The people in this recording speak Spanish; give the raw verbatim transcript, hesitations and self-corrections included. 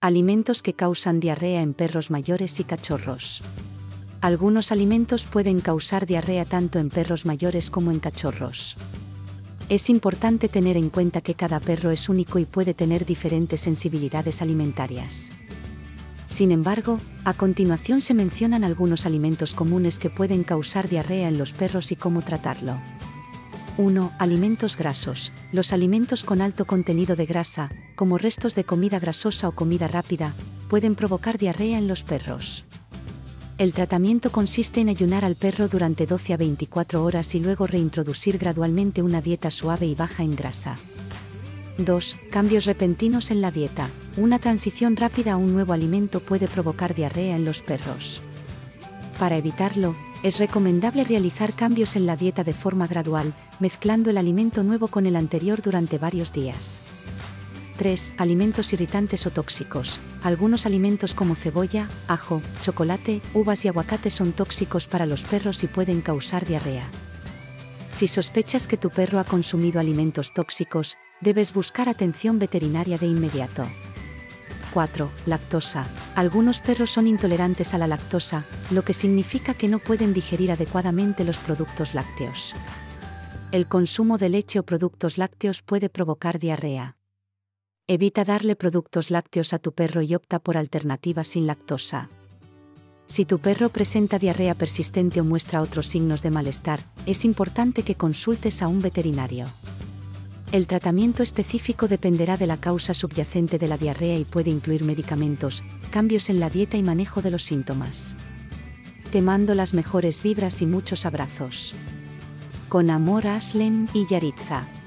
Alimentos que causan diarrea en perros mayores y cachorros. Algunos alimentos pueden causar diarrea tanto en perros mayores como en cachorros. Es importante tener en cuenta que cada perro es único y puede tener diferentes sensibilidades alimentarias. Sin embargo, a continuación se mencionan algunos alimentos comunes que pueden causar diarrea en los perros y cómo tratarlo. uno. Alimentos grasos. Los alimentos con alto contenido de grasa, como restos de comida grasosa o comida rápida, pueden provocar diarrea en los perros. El tratamiento consiste en ayunar al perro durante doce a veinticuatro horas y luego reintroducir gradualmente una dieta suave y baja en grasa. dos. Cambios repentinos en la dieta. Una transición rápida a un nuevo alimento puede provocar diarrea en los perros. Para evitarlo, es recomendable realizar cambios en la dieta de forma gradual, mezclando el alimento nuevo con el anterior durante varios días. tres. Alimentos irritantes o tóxicos. Algunos alimentos como cebolla, ajo, chocolate, uvas y aguacate son tóxicos para los perros y pueden causar diarrea. Si sospechas que tu perro ha consumido alimentos tóxicos, debes buscar atención veterinaria de inmediato. cuatro. Lactosa. Algunos perros son intolerantes a la lactosa, lo que significa que no pueden digerir adecuadamente los productos lácteos. El consumo de leche o productos lácteos puede provocar diarrea. Evita darle productos lácteos a tu perro y opta por alternativas sin lactosa. Si tu perro presenta diarrea persistente o muestra otros signos de malestar, es importante que consultes a un veterinario. El tratamiento específico dependerá de la causa subyacente de la diarrea y puede incluir medicamentos, cambios en la dieta y manejo de los síntomas. Te mando las mejores vibras y muchos abrazos. Con amor, Aslem y Yaritza.